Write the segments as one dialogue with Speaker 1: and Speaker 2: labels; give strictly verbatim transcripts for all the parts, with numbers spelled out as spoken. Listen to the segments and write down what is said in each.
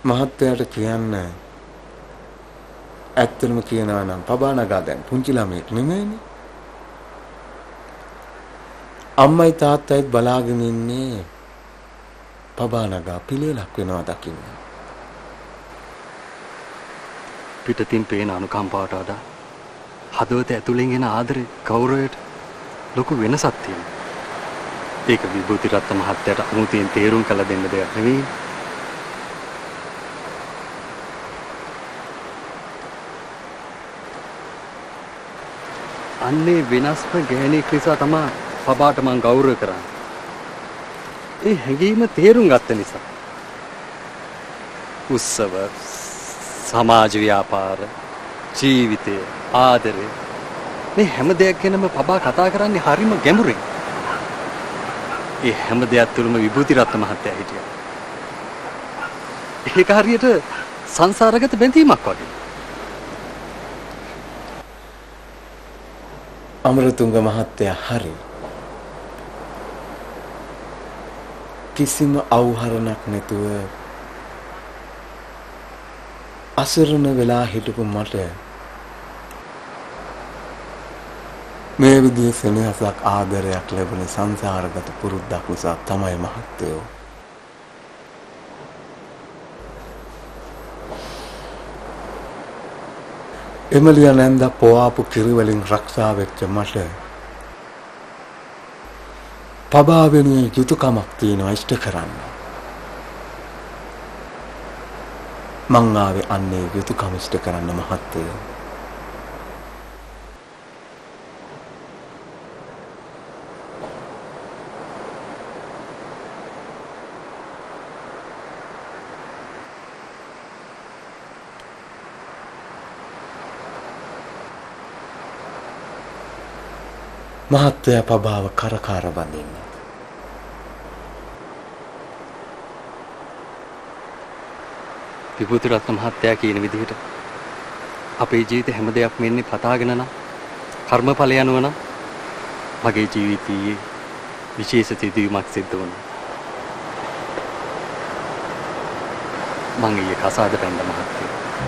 Speaker 1: මහත්තයාට කියන්න ඇත්තටම කියනවා නම් පබා නගා දැන් පුංචි ළමයෙක් නෙමෙයිනේ. අම්මයි තාත්තයිත් බලාගෙන ඉන්නේ පබා නගා පිළිලක් වෙනවා දකින්න.
Speaker 2: පිටතින් පේන අනුකම්පාවට වඩා හදවත ඇතුලෙන් එන ආදරේ ගෞරවයට ලොකු වෙනසක් තියෙනවා. ඒක විභූතිරත්න මහත්තයාට අමුතියෙන් තේරුම් කළ දෙන්න දෙයක් නෙවෙයි. අන්නේ වෙනස්ම ගෑණියෙක් නිසා තමයි පබාට මං ගෞරව කරන්නේ. ඒ හැඟීම තේරුම් ගත්ත නිසා. උත්සව, සමාජ ව්‍යාපාර, ජීවිතය, ආදරය මේ හැම දෙයක් ගැනම පබා කතා කරන්නේ හරිම ගැඹුරින්. ඒ හැම දෙයක් තුළම විභූතිරත්න මහත්තයා හිටියා. ඒක හරියට සංසාරගත බැඳීමක් වගේ.
Speaker 1: අමරතුංග මහත්තයා හරි. කිසිම අවුහරණක් නැතුව අසරණ වෙලා හිටපු මට මේ විදිහේ සෙනෙහසක් ආදරයක් ලැබුණේ සංසාරගත පුරුද්දක් නිසා තමයි මහත්තයෝ. එමලියා නැන්දා පොවාපු කිරිවලින් රක්ෂා වෙච්ච මට පබා වෙනුවෙන් යුතුයකමක් තියෙනවා ඉෂ්ට කරන්න. මං ආවේ අන්නේ යුතුයකම ඉෂ්ට කරන්න මහත්තයෝ. මහත්තයා පබාව කරකාර බඳින්න.
Speaker 2: විභූතිරත්න මහත්තයා කියන විදිහට අපේ ජීවිතේ හැම දෙයක්ම එන්නේ පතාගෙන නම් කර්මඵල යනවා නම් මගේ ජීවිතයේ විශේෂ සිදුවීමක් සිද්ධ වුණා. මං ඊයේ කසාද බැඳ මහත්තයා.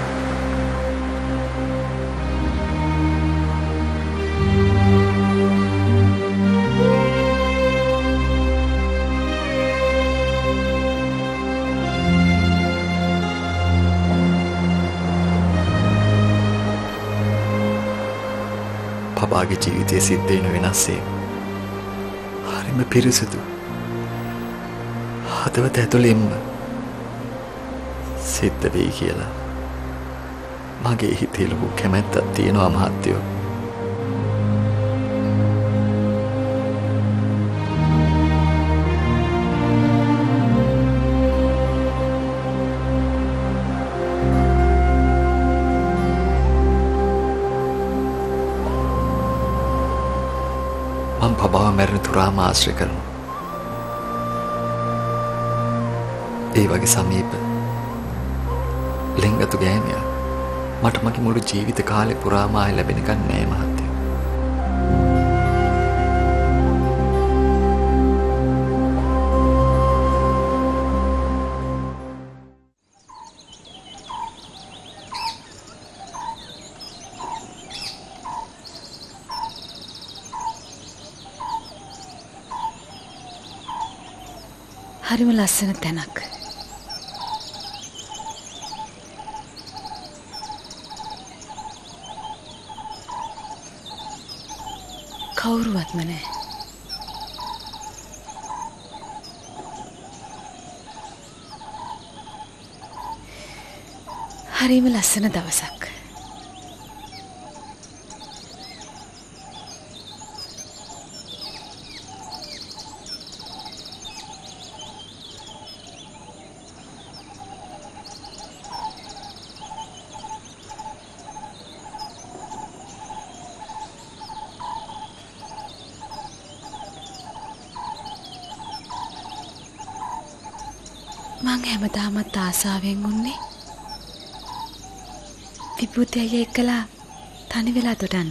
Speaker 2: පබාගේ ජීවිතයේ සිද්ධ වෙන වෙනස්සේ හරිම පිරිසිදු හදවත ඇතුළෙන්ම සිද්ධ වෙයි කියලා මගේ හිතේ ලොකු කැමැත්තක් තියෙනවා මහත්තයෝ. මම පබාව මැරෙන තුරාම ආශ්‍රය කරනවා. ඒ වගේ සමීප ලෙන්ගතු ගෑනියා මට මගේ මුළු ජීවිත කාලේ පුරාම ආයෙ ලැබෙනකන් නෑ මහත්තයෝ.
Speaker 3: හරිම ලස්සන තැනක්. කවුරුවත්ම නැහැ. හරිම ලස්සන දවසක්. මං හැමදාමත් ආසාවෙන් උන්නේ විභූති අයියා එක්කලා තනි වෙලා දොඩන්න.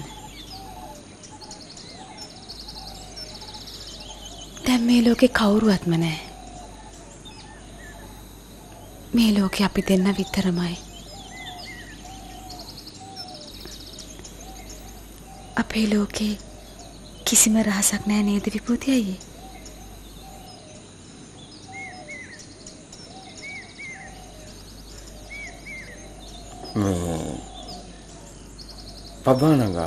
Speaker 3: දැන් මේ ලෝකේ කවුරුවත්ම නැහැ. මේ ලෝකේ අපි දෙන්න විතරමයි. අපේ ලෝකේ කිසිම රහසක් නැහැ නේද විභූති අයියේ?
Speaker 1: මේ පබානගා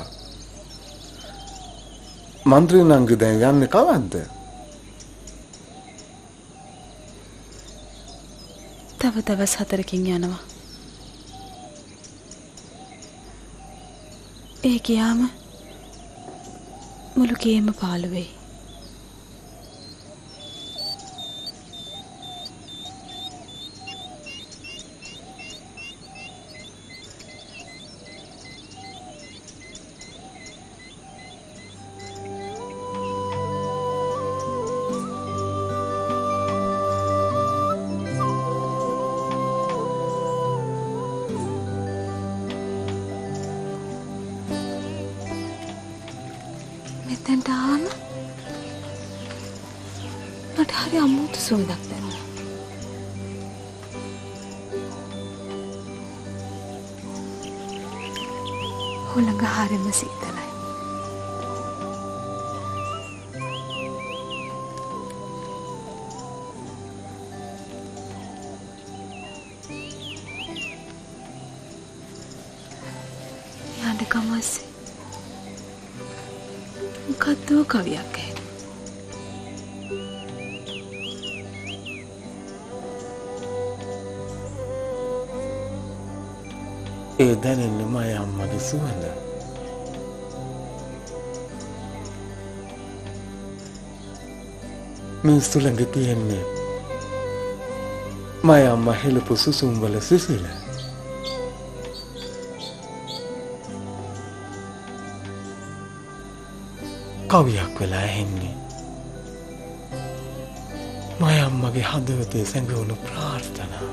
Speaker 1: මන්ත්‍රී නංගි දැන් යන්නේ කවද්ද?
Speaker 3: තව දවස් හතරකින් යනවා. ඒ ගියාම මුළු ගේම පාළු වෙයි. මෙතෙන්ට ආවම මට හරි අමුතු සුවඳක් දැනුණා. හුළඟ හරිම සීතලයි. යන්න කමස්සේ මොකද්දෝ කවියක් ඇහෙන.
Speaker 1: ඒ දැනෙන්නේ මගේ අම්මගේ සුවඳ. මිනිස්සු ළඟ තියෙන්නේ මගේ අම්මා හෙළපු සුසුම් වල සිසිල. කවියක් වෙලා ඇහෙන්නේ මගේ අම්මගේ හදවතේ සැඟවුණු ප්‍රාර්ථනා.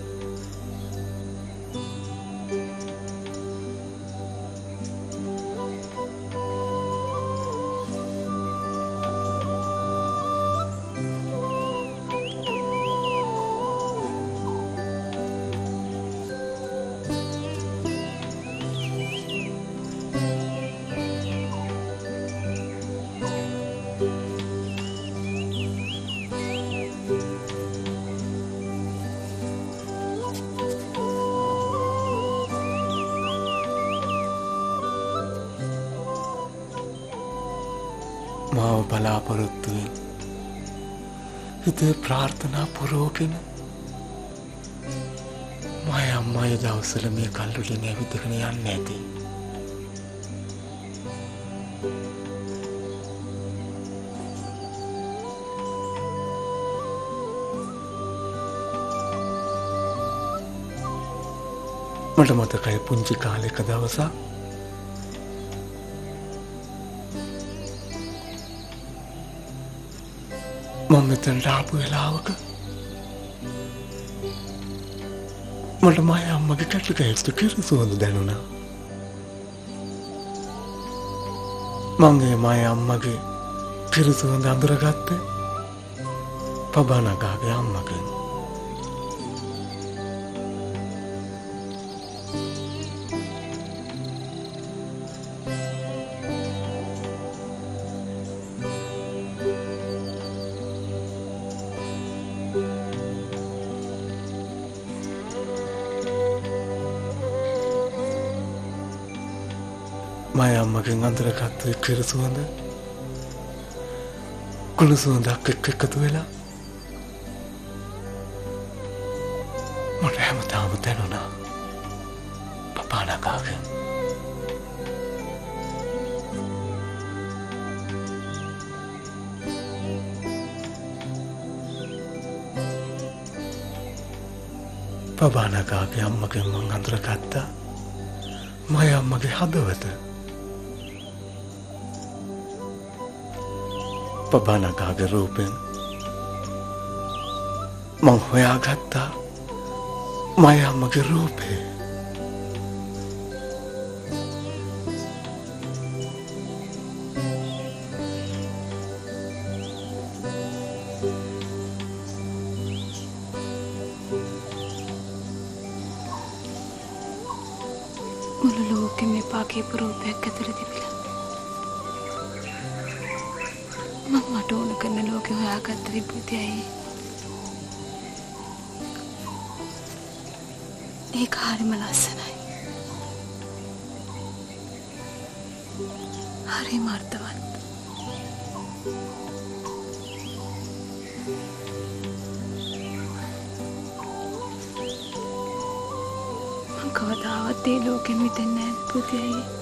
Speaker 1: මාව බලාපොරොත්තුවෙන් හිතේ ප්‍රාර්ථනා පුරෝගෙන මගේ අම්මා ඒ දවස්වල මේ කල්වලින් ඇවිදගෙන යන්නේ නැති. මට මතකයි පුංචි කාලෙක දවසක් මම මෙතනට ආපු වෙලාවක මට මගේ අම්මගේ කැටකැස්ට කිරි සුවඳ දැනුණා. මං ඒ මගේ අම්මගේ කිරි සුවඳ අඳුරගත්තේ පබානගාගේ අම්මගෙන්. මගේ අම්මගෙන් අඳුරගත්ත ඒ කිරි සුවඳ කුළු සුවඳක් එක්ක එකතු වෙලා මට හැමදාම දැනුණා පබානගාගෙන්. පබානගාගේ අම්මගෙන් මං අඳුරගත්තා මගේ අම්මගේ හදවත. පබානගාගේ රූපෙන් මං හොයාගත්තා මගේ අම්මගේ රූපේ.
Speaker 3: කියපු රූපයක් ඇතුළේ තිබිලා. මම මට ඕන කරන ලෝකෙ හොයාගත්ත විභූතියයි. ඒක හරිම ලස්සනයි. හරිම අර්ථවත්. මං කවදාවත් ඒ ලෝකෙන් මිදෙන්නේ නැහැ විභූතියයි.